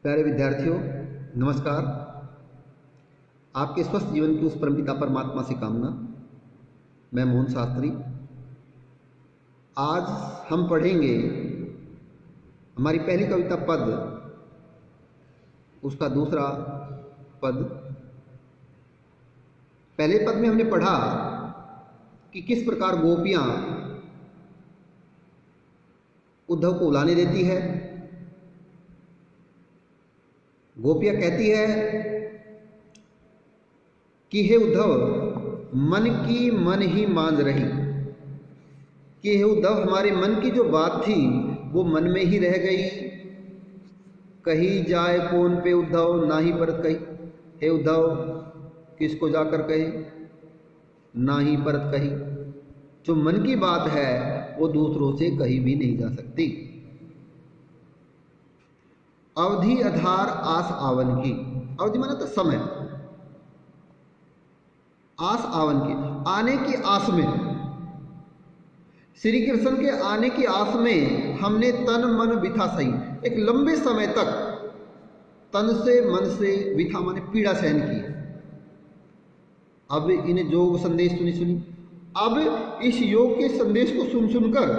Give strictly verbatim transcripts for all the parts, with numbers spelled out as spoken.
प्यारे विद्यार्थियों, नमस्कार। आपके स्वस्थ जीवन की उस परमपिता परमात्मा से कामना। मैं मोहन शास्त्री। आज हम पढ़ेंगे हमारी पहली कविता पद, उसका दूसरा पद। पहले पद में हमने पढ़ा कि किस प्रकार गोपियां उद्धव को उलाने देती है। गोपियां कहती है कि हे उद्धव, मन की मन ही मान रही, कि हे उद्धव, हमारे मन की जो बात थी वो मन में ही रह गई। कही जाए कौन पे उद्धव, ना ही परत कही। हे उद्धव, किसको जाकर कहे, ना ही परत कही। जो मन की बात है वो दूसरों से कही भी नहीं जा सकती। अवधि आधार आस आवन की। अवधि माने तो समय, आस आवन की, आने की आस में। श्री कृष्ण के आने की आस में हमने तन मन बिथा सही, एक लंबे समय तक तन से मन से बिथा माने पीड़ा सहन की। अब इन योग संदेश सुनी सुनी अब इस योग के संदेश को सुन सुनकर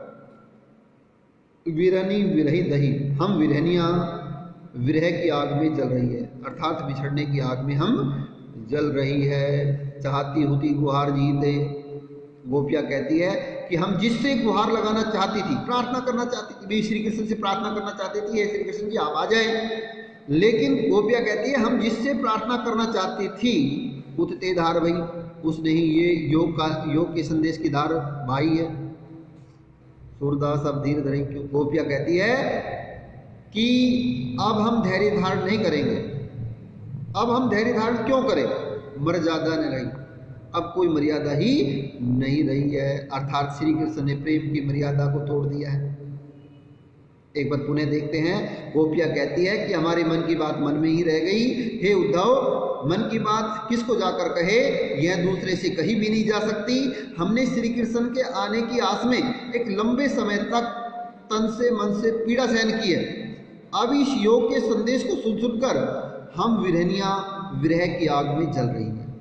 विरहनी विरही दही, हम विरहनियां विरह की आग में जल रही है, अर्थात बिछड़ने की आग में हम जल रही है। चाहती होती गुहार जीते। गोपियां कहती है कि हम जिससे गुहार लगाना चाहती थी, प्रार्थना करना चाहती थी, श्री कृष्ण से प्रार्थना करना चाहती थी, श्री कृष्ण जी आप आ जाए। लेकिन गोपियां कहती है हम जिससे प्रार्थना करना चाहती थी उतते धार भई, उसने ही ये योग का योग के संदेश की धार भाई है। सूरदास अब धीरे धीरे क्यों। गोपियां कहती है कि अब हम धैर्य धारण नहीं करेंगे। अब हम धैर्य धारण क्यों करें, मर्यादा नहीं रही, अब कोई मर्यादा ही नहीं रही है, अर्थात श्री कृष्ण ने प्रेम की मर्यादा को तोड़ दिया है। एक बार पुनः देखते हैं। गोपियां कहती है कि हमारे मन की बात मन में ही रह गई। हे उद्धव, मन की बात किसको जाकर कहे, यह दूसरे से कहीं भी नहीं जा सकती। हमने श्री कृष्ण के आने की आस में एक लंबे समय तक तन से मन से पीड़ा सहन की है। अब इस योग के संदेश को सुन सुनकर हम विरहनियां विरह की आग में जल रही हैं।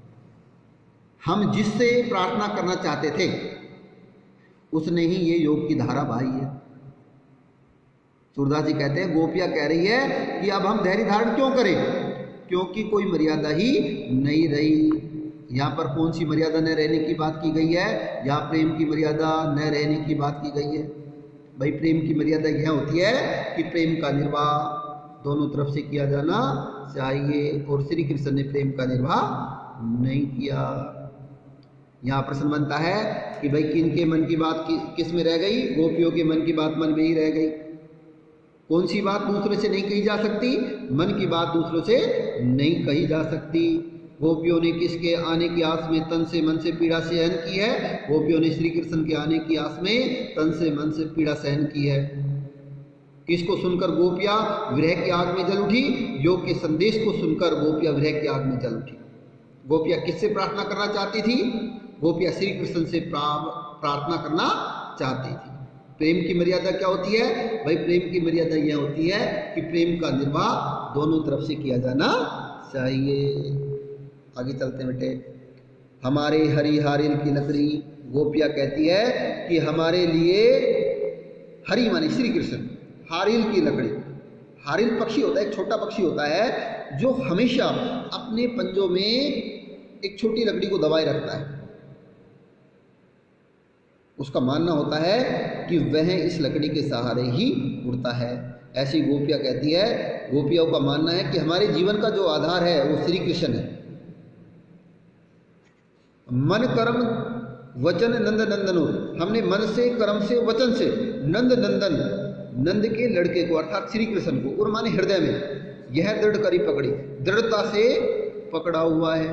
हम जिससे प्रार्थना करना चाहते थे उसने ही ये योग की धारा बहाई है। सूरदास जी कहते हैं, गोपियां कह रही है कि अब हम धैर्य धारण क्यों करें, क्योंकि कोई मर्यादा ही नहीं रही। यहाँ पर कौन सी मर्यादा न रहने की बात की गई है, यहाँ प्रेम की मर्यादा न रहने की बात की गई है। भाई प्रेम की मर्यादा यह होती है कि प्रेम का निर्वाह दोनों तरफ से किया जाना चाहिए, और श्री कृष्ण ने प्रेम का निर्वाह नहीं किया। यहाँ प्रश्न बनता है कि भाई किन के मन की बात कि, किस में रह गई। गोपियों के मन की बात मन में ही रह गई। कौन सी बात दूसरे से नहीं कही जा सकती, मन की बात दूसरों से नहीं कही जा सकती। गोपियों ने किसके आने की आस में तन से मन से पीड़ा सहन की है, गोपियों ने श्री कृष्ण के आने की आस में तन से मन से पीड़ा सहन की है। किसको सुनकर गोपियां विरह की आग में जल उठी, योग के संदेश को सुनकर गोपियां विरह की आग में जल उठी। गोपियां किससे प्रार्थना करना चाहती थी, गोपियां श्री कृष्ण से प्रार्थना करना चाहती थी। प्रेम की मर्यादा क्या होती है, भाई प्रेम की मर्यादा यह होती है कि प्रेम का निर्वाह दोनों तरफ से किया जाना चाहिए। आगे चलते बेटे। हमारे हरि हारिल की नगरी। गोपियां कहती है कि हमारे लिए हरि माने श्री कृष्ण, हारिल की लकड़ी। हारिल पक्षी होता है, एक छोटा पक्षी होता है जो हमेशा अपने पंजों में एक छोटी लकड़ी को दबाए रखता है। उसका मानना होता है कि वह इस लकड़ी के सहारे ही उड़ता है। ऐसी गोपियां कहती है, गोपियों का मानना है कि हमारे जीवन का जो आधार है वो श्री कृष्ण है। मन कर्म वचन नंद नंदनो, हमने मन से कर्म से वचन से नंद नंदन, नंद के लड़के को अर्थात श्री कृष्ण को, और माने हृदय में यह दृढ़ करी पकड़ी, दृढ़ता से पकड़ा हुआ है।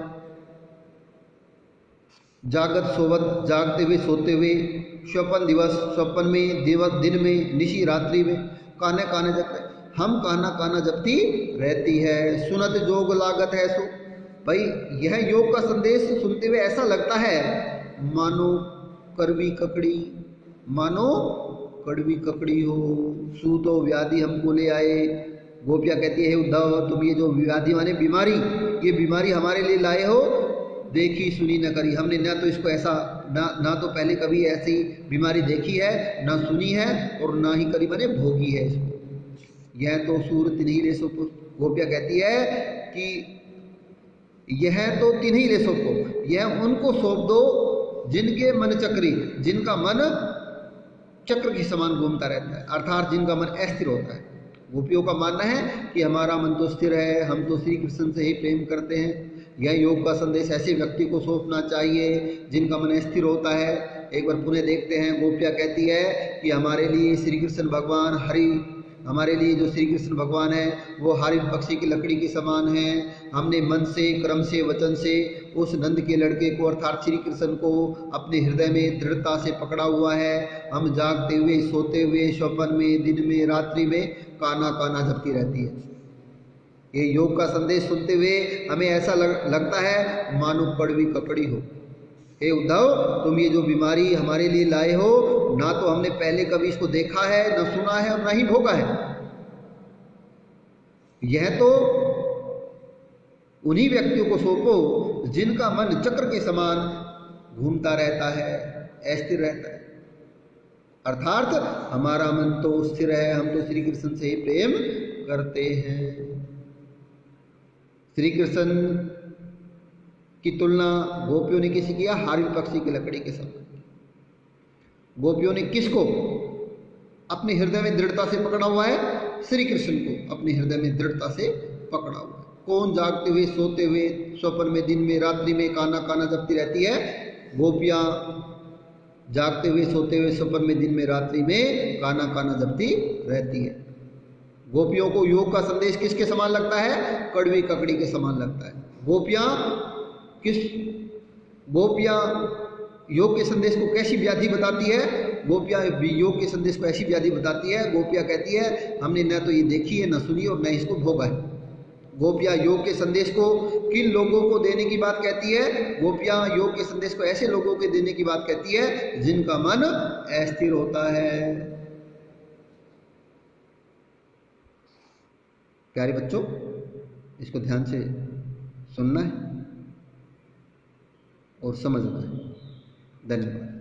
जागत सोवत, जागते हुए सोते हुए, स्वपन दिवस, स्वपन में, दिवस दिन में, निशी रात्रि में, काने काने जपते, हम काना काना जपती रहती है। सुनत जोग लागत है सो, भाई यह योग का संदेश सुनते हुए ऐसा लगता है मानो कड़वी ककड़ी, मानो कड़वी ककड़ी हो। सूतो व्याधि हमको ले आए, गोपियाँ कहती है, हे उद्धव तुम ये जो व्याधि माने बीमारी, ये बीमारी हमारे लिए लाए हो, देखी सुनी न करी। हमने ना तो इसको ऐसा ना ना तो पहले कभी ऐसी बीमारी देखी है, ना सुनी है, और ना ही कभी मैंने भोगी है इसको। यह तो सूर तिन्ही ले सो। गोपियाँ कहती है कि यह तो तिन्ही ले सो को, यह उनको सौंप दो जिनके मन चक्री, जिनका मन चक्र के समान घूमता रहता है, अर्थात जिनका मन अस्थिर होता है। गोपियों का मानना है कि हमारा मन तो स्थिर है, हम तो श्री कृष्ण से ही प्रेम करते हैं। यह योग का संदेश ऐसे व्यक्ति को सौंपना चाहिए जिनका मन स्थिर होता है। एक बार पुनः देखते हैं। गोपियाँ कहती है कि हमारे लिए श्री कृष्ण भगवान हरि, हमारे लिए जो श्री कृष्ण भगवान है वो हरि पक्षी की लकड़ी के समान है। हमने मन से, क्रम से, वचन से उस नंद के लड़के को अर्थात श्री कृष्ण को अपने हृदय में दृढ़ता से पकड़ा हुआ है। हम जागते हुए, सोते हुए, स्वप्न में, दिन में, रात्रि में काना काना जपती रहती है। ये योग का संदेश सुनते हुए हमें ऐसा लग, लगता है मानो कड़वी ककड़ी हो। हे उद्धव तुम ये जो बीमारी हमारे लिए लाए हो, ना तो हमने पहले कभी इसको देखा है, ना सुना है, और ना ही भोगा है। यह तो उन्हीं व्यक्तियों को सौंपो जिनका मन चक्र के समान घूमता रहता है, अस्थिर रहता है। अर्थात हमारा मन तो स्थिर है, हम तो श्री कृष्ण से ही प्रेम करते हैं। श्री कृष्ण की तुलना गोपियों ने किसी किया? हारिल पक्षी की लकड़ी के समान। गोपियों ने किसको अपने हृदय में दृढ़ता से पकड़ा हुआ है? श्री कृष्ण को अपने हृदय में दृढ़ता से पकड़ा हुआ है। कौन जागते हुए, सोते हुए, स्वप्न में, दिन में, रात्रि में काना काना जपती रहती है? गोपियाँ जागते हुए, सोते हुए, स्वप्न में, दिन में, रात्रि में काना काना जपती रहती है। गोपियों को योग का संदेश किसके समान लगता है? कड़वी ककड़ी के समान लगता है। गोपियाँ किस गोपियाँ योग के संदेश को कैसी व्याधि बताती है? गोपियाँ योग के संदेश को ऐसी व्याधि बताती है। गोपियाँ कहती है हमने न तो ये देखी है, न सुनी, और न इसको भोगा है। गोपियाँ योग के संदेश को किन लोगों को देने की बात कहती है? गोपियाँ योग के संदेश को ऐसे लोगों के देने की बात कहती है जिनका मन अस्थिर होता है। प्यारे बच्चों, इसको ध्यान से सुनना है और समझना है। धन्यवाद।